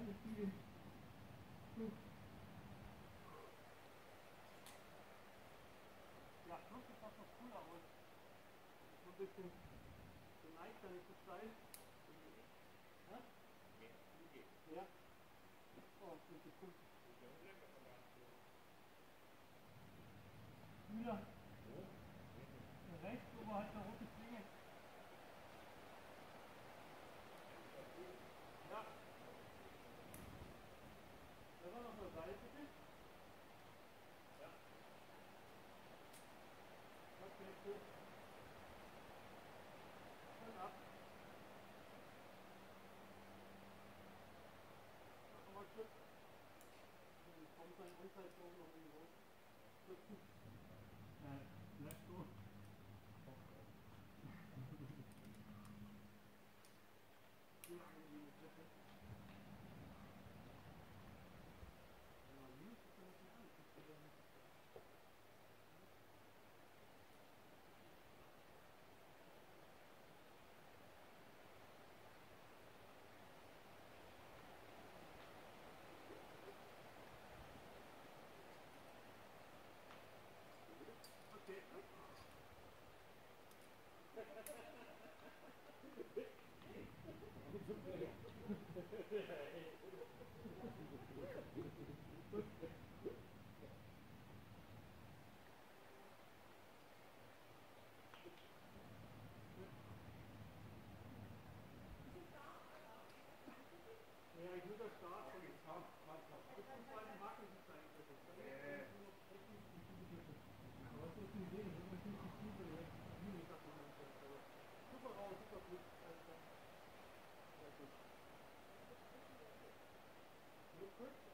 Ja, Fluss ist fast noch cooler, aber so ein bisschen geneigt, da nicht so steil. Ja? Ja. Oh, das ist cool. Kühler. Rechts oberhalb der roten Klinge. Ja. Da war noch eine Seite, bitte. Ja. Okay, gut. Schön ab. Mach mal kurz. Dann kommt sein Anzeigbaum noch in die Rot. Drücken. Left go. Hier irgendwie eine Treppe. Ja, links ist er nicht an. Okay. Ja, ich muss das Start von dem Kampf. Das ist ein zweiter Haken, die zeigen wird. Aber es ist eine Idee, das ist natürlich nicht gut, wenn du die Sachen anfängst. Super raus, super gut. Alles klar. Sehr gut. Nur kurz.